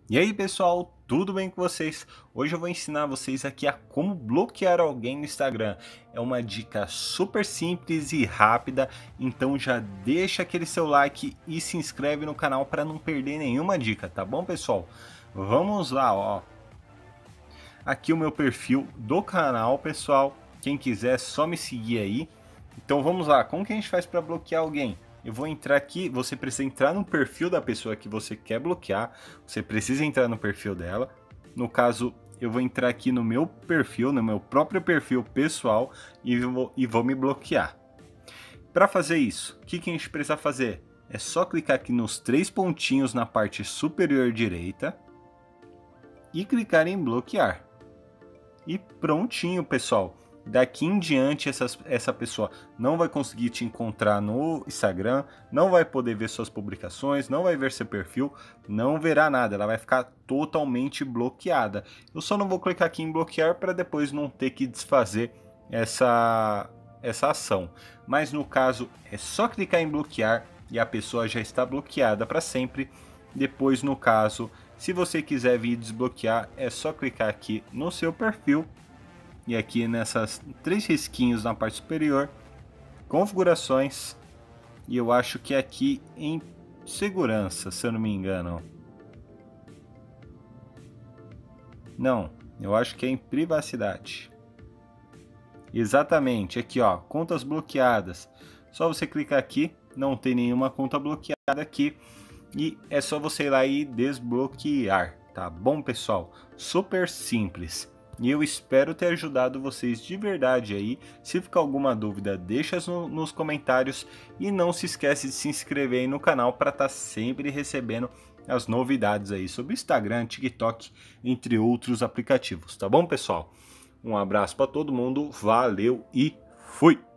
E aí pessoal, tudo bem com vocês? Hoje eu vou ensinar vocês aqui a como bloquear alguém no Instagram. É uma dica super simples e rápida, então já deixa aquele seu like e se inscreve no canal para não perder nenhuma dica, tá bom pessoal? Vamos lá, ó. Aqui o meu perfil do canal, pessoal. Quem quiser só me seguir aí. Então vamos lá, como que a gente faz para bloquear alguém? Eu vou entrar aqui, você precisa entrar no perfil da pessoa que você quer bloquear, você precisa entrar no perfil dela. No caso, eu vou entrar aqui no meu perfil, no meu próprio perfil pessoal e vou me bloquear. Para fazer isso, o que a gente precisa fazer? É só clicar aqui nos três pontinhos na parte superior direita e clicar em bloquear. E prontinho, pessoal. Daqui em diante, essa pessoa não vai conseguir te encontrar no Instagram, não vai poder ver suas publicações, não vai ver seu perfil, não verá nada, ela vai ficar totalmente bloqueada. Eu só não vou clicar aqui em bloquear para depois não ter que desfazer essa ação. Mas no caso, é só clicar em bloquear e a pessoa já está bloqueada para sempre. Depois, no caso, se você quiser vir desbloquear, é só clicar aqui no seu perfil e aqui nessas três risquinhos na parte superior, configurações, e eu acho que aqui em segurança, se eu não me engano. Não, eu acho que é em privacidade. Exatamente, aqui ó, contas bloqueadas. Só você clicar aqui, não tem nenhuma conta bloqueada aqui. E é só você ir lá e desbloquear, tá bom, pessoal? Super simples. E eu espero ter ajudado vocês de verdade aí. Se ficar alguma dúvida, deixa nos comentários. E não se esquece de se inscrever aí no canal para estar sempre recebendo as novidades aí sobre Instagram, TikTok, entre outros aplicativos, tá bom, pessoal? Um abraço para todo mundo, valeu e fui!